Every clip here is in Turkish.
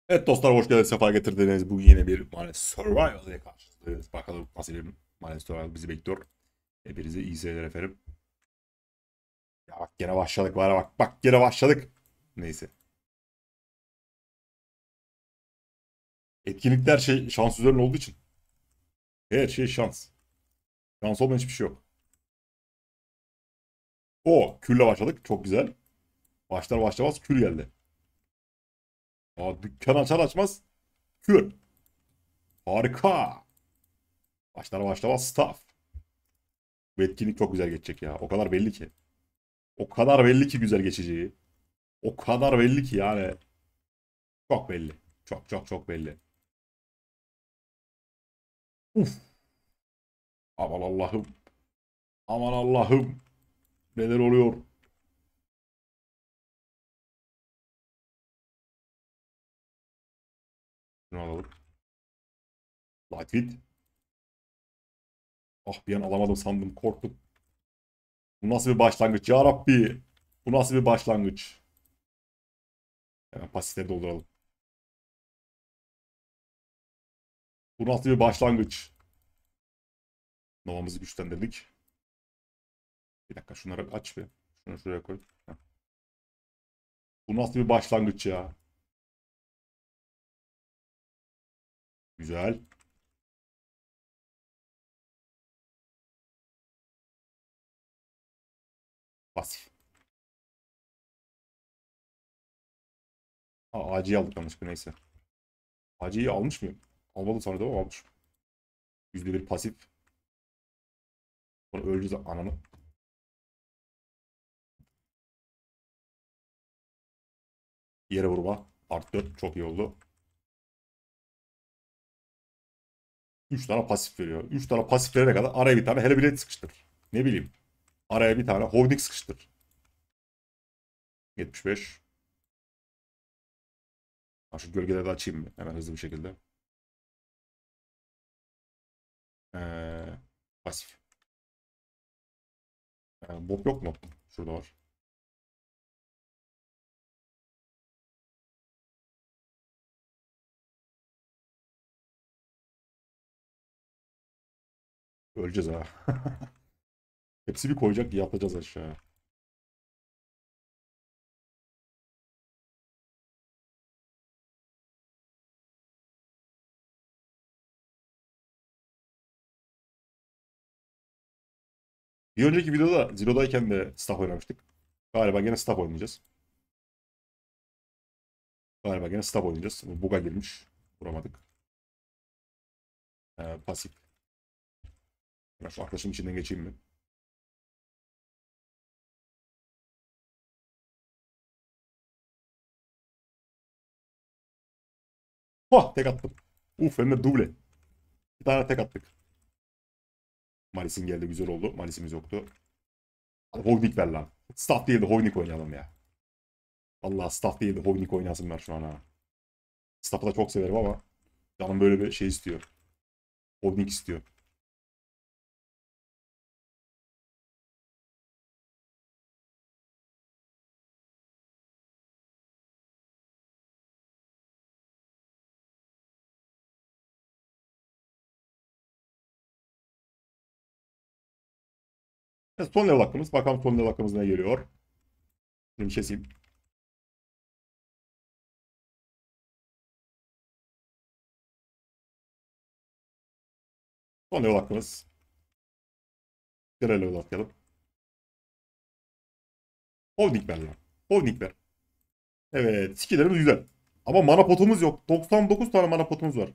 Evet dostlar, hoş geldiniz, sefa getirdiniz. Bugün yine bir Maalesef Survival ile karşınızdayız. Bakalım nasıl bir Maalesef Survival bizi bekliyor. Hepinize iyi seyirler efendim. Ya bak gene başladık, var ya, bak gene başladık. Neyse. Etkinlikler şey şans üzerine olduğu için. Her şey şans. Şans olmayan hiçbir şey yok. O külle başladık. Çok güzel. Başlar başlamaz kül geldi. Aa, dükkan açar açmaz kül. Harika. Başlar başlamaz staff. Bu etkinlik çok güzel geçecek ya. O kadar belli ki. O kadar belli ki güzel geçeceği. O kadar belli ki yani. Çok belli. Çok çok çok belli. Uf. Aman Allah'ım. Aman Allah'ım. Neler oluyor? Şunu alalım. Lightweight. Ah, bir an alamadım sandım. Korktum. Bu nasıl bir başlangıç ya Rabbi? Bu nasıl bir başlangıç? Hemen pasifleri dolduralım. Bu nasıl bir başlangıç? Novamızı güçlendirdik. Bir dakika, şunları aç bir. Şunu şuraya koy. Heh. Bu nasıl bir başlangıç ya? Güzel. Pasif. Aa, AC'yi aldık yanlışlıkla, neyse. AC'yi almış mıyım? Almadım sanırım ama almış. %1 pasif. Sonra öleceğiz ananı. Yere vurma. Art 4 çok iyi oldu. 3 tane pasif veriyor. 3 tane pasif verene kadar araya bir tane hele sıkıştır. Ne bileyim. Araya bir tane holding sıkıştır. 75. Ha, şu gölgeleri de açayım mı? Hemen hızlı bir şekilde. Pasif. Bob yok mu? Şurada var. Öleceğiz ha. Hepsi bir koyacak, yapacağız aşağıya. Bir önceki videoda Zero'dayken de staff oynamıştık. Galiba gene staff oynayacağız. Galiba gene staff oynayacağız. Bug'a girmiş. Vuramadık. Pasif. Ben şu arkadaşım içinden geçeyim mi? Oh, tek attım. Uf, hem de duble. Bir tane tek attık. Malis'in geldi, güzel oldu. Malis'imiz yoktu. Hadi Hoynik ver lan. Staff değil de Hoynik oynayalım ya. Allah, staff değil de Hoynik oynasınlar şu an ha. Staff'ı da çok severim ama canım böyle bir şey istiyor. Hoynik istiyor. Son level hakkımız. Bakalım son level hakkımız ne geliyor. Şimdi keseyim. Son level hakkımız. Diğer level atlayalım. Holding ver lan. Holding ver. Evet. Skillerimiz güzel. Ama mana potumuz yok. 99 tane mana potumuz var.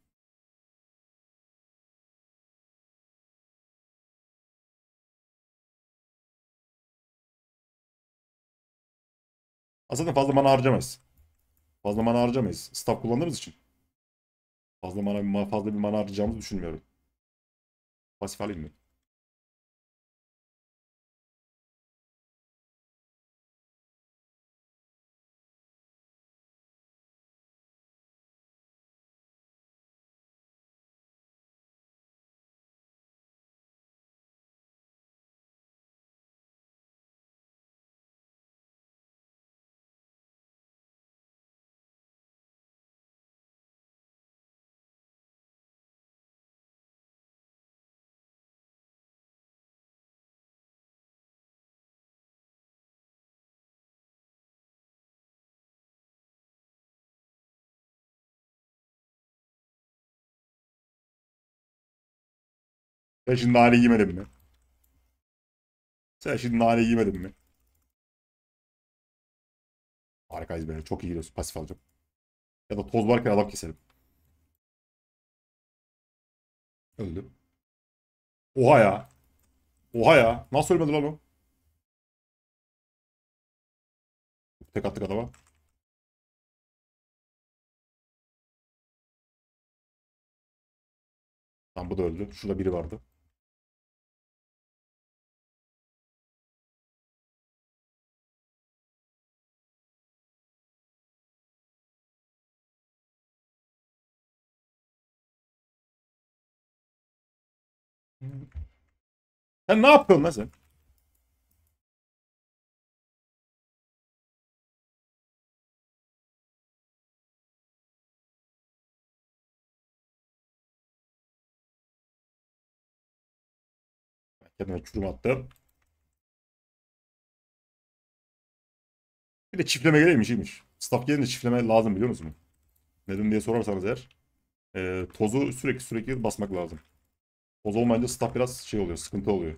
Aslında fazla mana harcamayız. Fazla mana harcamayız. Staff kullandığımız için. Fazla bir mana harcayacağımızı düşünmüyorum. Pasif alayım mı? Sen şimdi nane yemedin mi? Sen şimdi nane yemedin mi? Harikayız böyle. Çok iyi gidiyorsun. Pasif alacağım. Ya da toz varken adam keselim. Öldü. Oha ya. Oha ya. Nasıl ölmedi lan o? Tek attık adama. Tamam bu da öldü. Şurada biri vardı. Sen ne yapıyorsun lan sen? Kendime çürüm attım. Bir de çiftleme geleymiş iyiymiş. Staff gelince çiftleme lazım biliyor musun? Neden diye sorarsanız eğer. Tozu sürekli basmak lazım. Toz olmayınca staff biraz şey oluyor. Sıkıntı oluyor.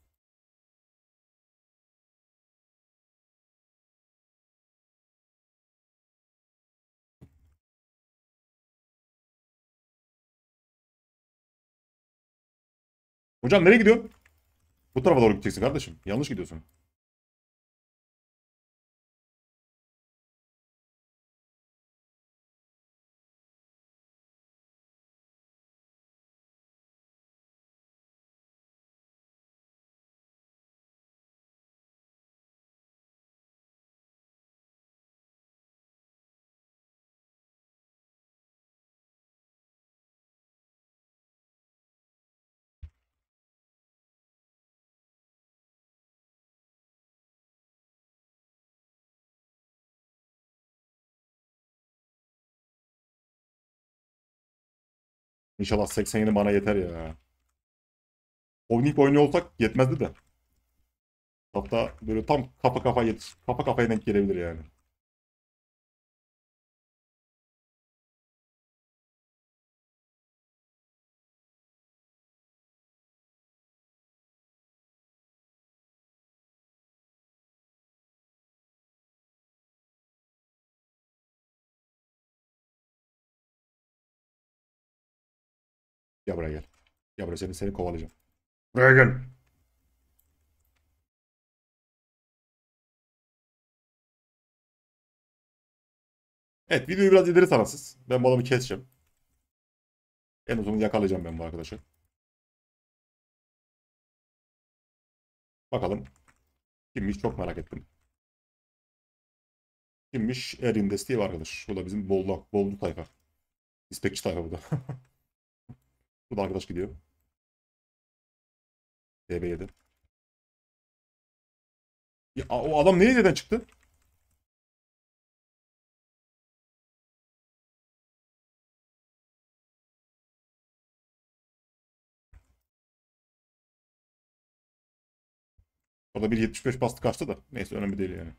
Hocam nereye gidiyorsun? Bu tarafa doğru gideceksin kardeşim. Yanlış gidiyorsun. İnşallah 87 bana yeter ya. Oynayıp oynuyor olsak yetmezdi de. Hatta böyle tam kafa kafaya denk gelebilir yani. Gel buraya gel. Gel buraya seni kovalayacağım. Buraya gel. Evet videoyu biraz ileri sarın. Ben bu adamı keseceğim. En uzunu yakalayacağım ben bu arkadaşı. Bakalım kimmiş çok merak ettim. Kimmiş? Erin desteği var arkadaş. Bu da bizim Bollu tayfa. İspekçi tayfa bu da. Bu da arkadaş gidiyor. DB7. Ya, o adam nereden çıktı? Orada bir 75 bastı kaçtı da. Neyse önemli değil yani.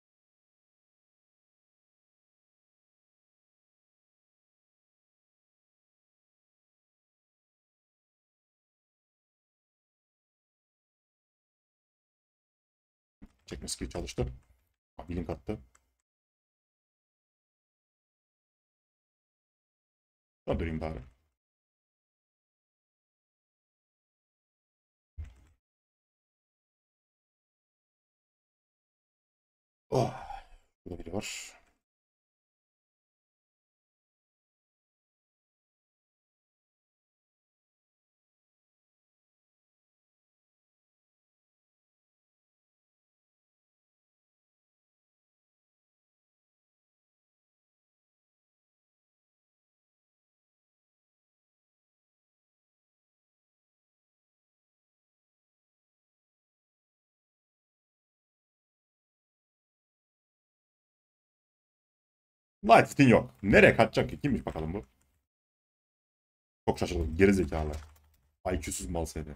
Çekme skill çalıştı. Ha, blink attı. Döndüreyim bari. Oh. Burada biri var. Lightfit'in yok. Nereye kaçacak ki? Kimmiş bakalım bu? Çok şaşırdım. Geri zekalı. IQ'suz mal seni.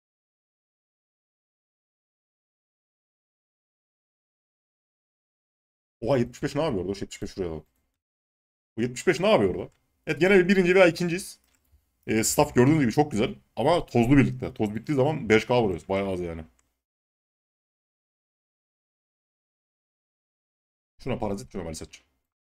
Oha 75 ne yapıyor orada? 75 şuraya bak. Bu 75 ne yapıyor orada? Evet gene bir birinci veya ikinciyiz. Staff gördüğünüz gibi çok güzel. Ama tozlu birlikte. Toz bittiği zaman 5K vuruyoruz. Bayağı az yani. Şuna parazit şuna saç.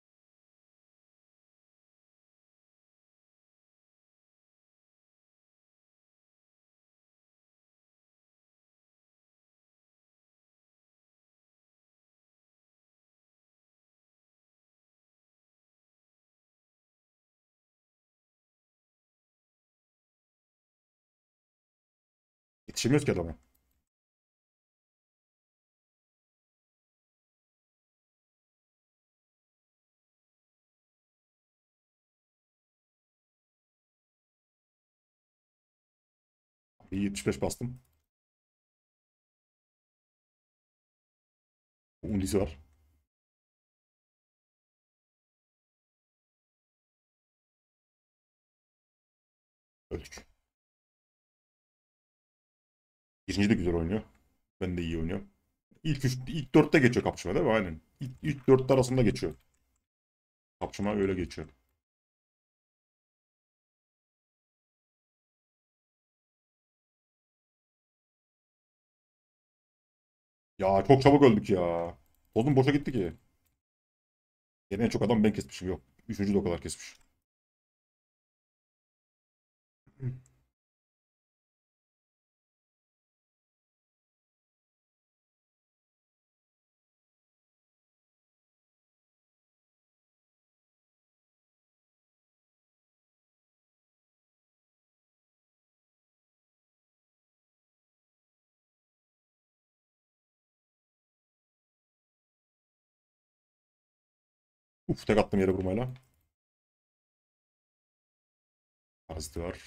Yetişemiyoruz ki adama. Bir 75 bastım. Undisi var. Öldük. Birinci de güzel oynuyor. Ben de iyi oynuyorum. İlk dörtte geçiyor kapışma değil mi? Aynen. İlk dörtte arasında geçiyor. Kapışma öyle geçiyor. Ya çok çabuk öldük ya. Tozun boşa gitti ki. Yine en çok adam ben kesmişim. Yok. Üçüncü de o kadar kesmiş. Uf tek attım yere vurmayla. Paraziti var.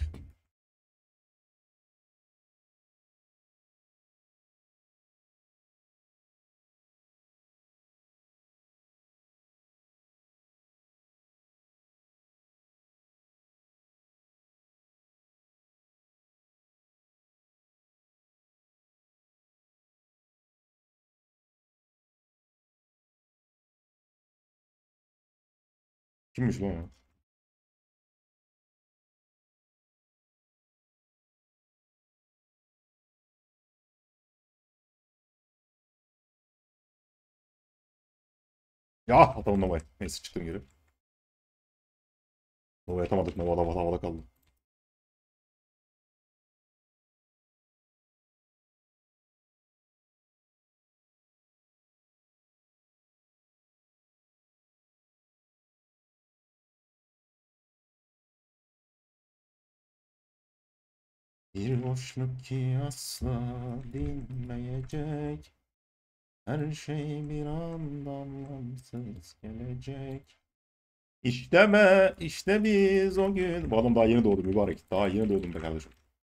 Kimmiş lan o? Ya atalım Nova'yı. Neyse çıktım geri. Nova'yı atamadık. Nova havada kaldı. Bir boşluk ki asla dinmeyecek. Her şey bir anda anlamsız gelecek. İşte be, işte biz o gün. Bu adam daha yeni doğdu mübarek. Daha yeni doğdum be kardeşim.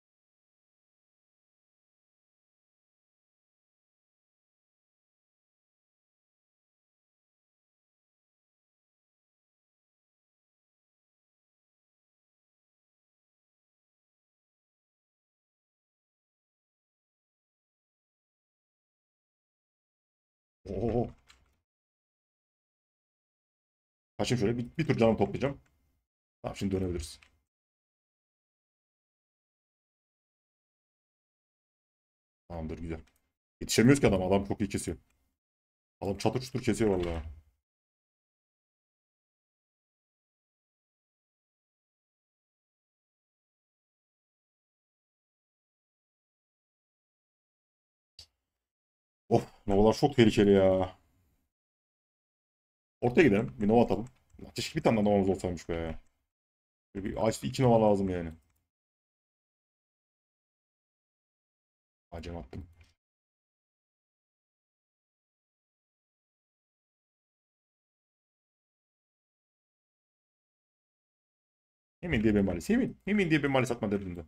Oo. Kaçayım şöyle bir tur canım toplayacağım. Tamam şimdi dönebiliriz. Tamamdır güzel. Yetişemiyoruz ki adam. Adam çok iyi kesiyor. Adam çatır çutur kesiyor vallahi. Of Novalar çok tehlikeli ya. Ortaya gidelim. Bir Nova atalım. Keşke bir tane daha Nova'mız olsaymış be. Böyle bir ağaçta iki Nova lazım yani. Acem attım. Emin diye bir mali. Emin. Emin diye bir mali satma derdinde.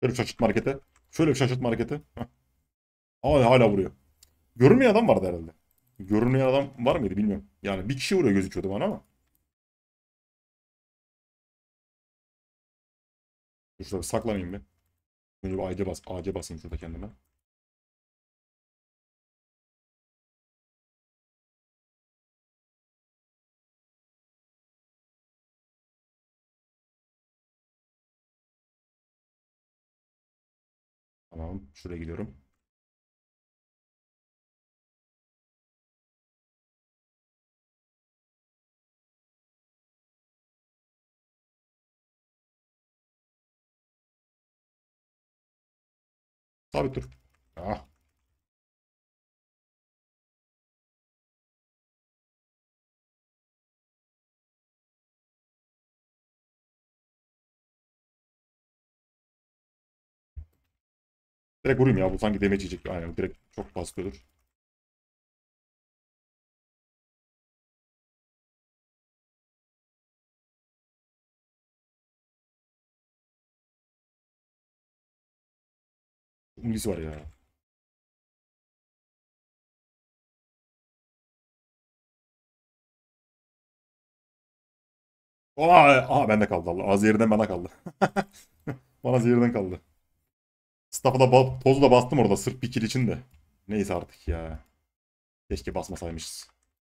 Şöyle bir şaşırtma hareketi. Şöyle bir şaşırtma hareketi. Heh. Hala vuruyor. Görünmeyen adam vardı herhalde. Görünmeyen adam var mıydı bilmiyorum. Yani bir kişi vuruyor gözüküyordu bana ama. Dur şurada bir saklanayım bir. Önce bir AC basayım şurada kendime. Tamam. Şuraya gidiyorum. Sabit dur. Ah. Direkt vurayım ya. Bu sanki damage yiyecek. Aynen. Direkt çok bastırır. Ungisi var ya. Bende kaldı Allah. Az yerden bana kaldı. Bana zehirden kaldı. Staff'a da tozu da bastım orada sırf bir kill için de. Neyse artık ya. Keşke basmasaymışız.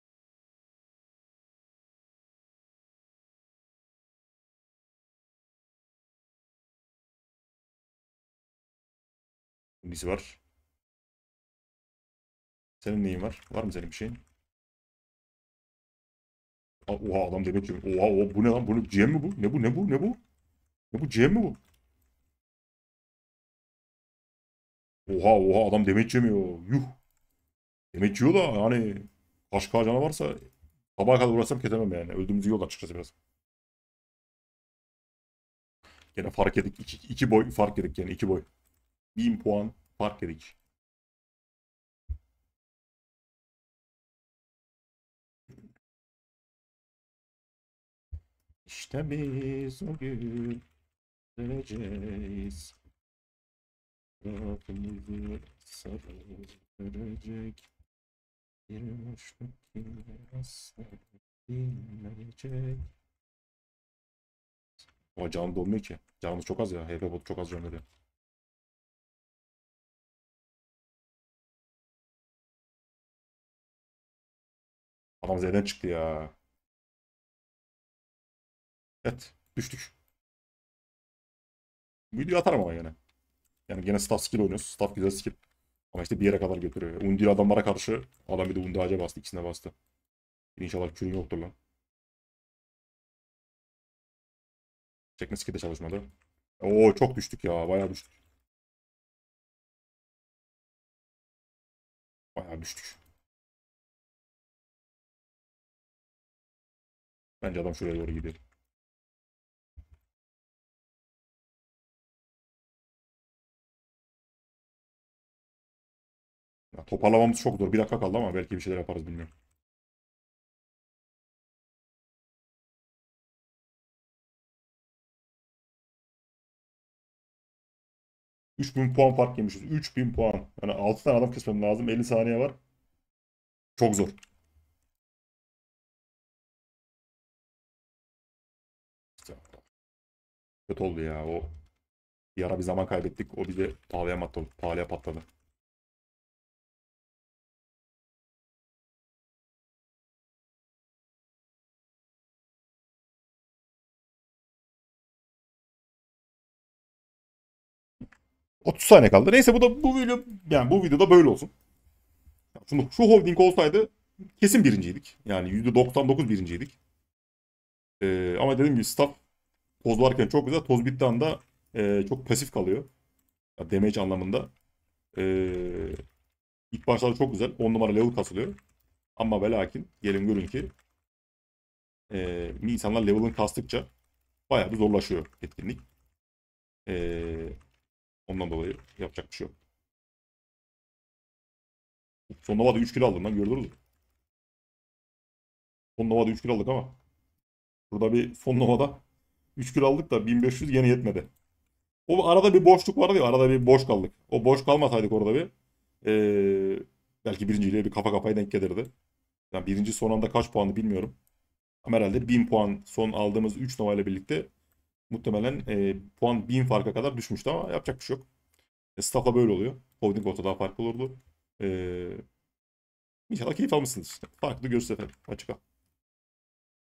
Ungisi var. Senin neyin var? Var mı senin bir şeyin? Oha adam demek ki. Oha bu ne lan? Bu ne? GM mi bu? Ne bu? Ne bu? Ne bu? Ne bu? GM mi bu? Oha adam demet yemiyor. Yuh. Demet yiyor da yani kaç canı varsa sabaha kadar uğraşsam kesemem yani. Öldüğümüz yol açıkçası biraz. Gene fark edik. İki boy fark edik yani. 2 boy. 1000 puan fark edik. İşte biz o gün geleceğiz. Rabbimizi sarılacak. Bir boşluk yine asla dinmeyecek. Ama canım dolmuyor ki. Canımız çok az ya. HP bot çok az can veriyor. 'Z'den çıktı ya. Evet. Düştük. Bu videoyu atarım ama yine. Yani gene staff skill oynuyoruz. Staff güzel skill. Ama işte bir yere kadar götürüyor. Undi adamlara karşı adam bir de Undi ağaca bastı. İkisine bastı. İnşallah kürün yoktur lan. Çekme skill de çalışmadı. Oo çok düştük ya. Bayağı düştük. Bayağı düştük. Bence adam şuraya doğru gidiyor. Ya, toparlamamız çok zor. Bir dakika kaldı ama belki bir şeyler yaparız bilmiyorum. 3000 puan fark yemişiz. 3000 puan. Yani 6 tane adam kesmem lazım. 50 saniye var. Çok zor. İşte, kötü oldu ya. O bir ara bir zaman kaybettik. O bize pahalıya patladı. Pahalıya patladı. Otuz saniye kaldı. Neyse bu video yani bu videoda böyle olsun. Şimdi şu holding olsaydı kesin birinciydik. Yani %99 birinciydik. Ama dediğim gibi staff toz varken çok güzel. Toz bittiği anda çok pasif kalıyor. Ya damage anlamında. Ee, ilk başlarda çok güzel. 10 numara level kasılıyor. Ama ve lakin gelin görün ki insanlar level'ın kastıkça bayağı bir zorlaşıyor etkinlik. Ee, ondan dolayı yapacak bir şey yok. Son Nova'da 3 kilo aldım lan gördünüz mü? Son Nova'da 3 kilo aldık ama burada bir son Nova'da 3 kilo aldık da 1500 yine yetmedi. O arada bir boşluk vardı ya. Arada bir boş kaldık. O boş kalmasaydık orada bir. Belki birinciliğe bir kafa kafaya denk gelirdi. Yani birinci son anda kaç puanı bilmiyorum. Ama herhalde 1000 puan son aldığımız 3 Nova ile birlikte muhtemelen puan 1000 farka kadar düşmüştü ama yapacak bir şey yok. Staff'la böyle oluyor. Holding olsa daha farklı olurdu. İnşallah keyif almışsınız. Farklı görüşürüz efendim. Açık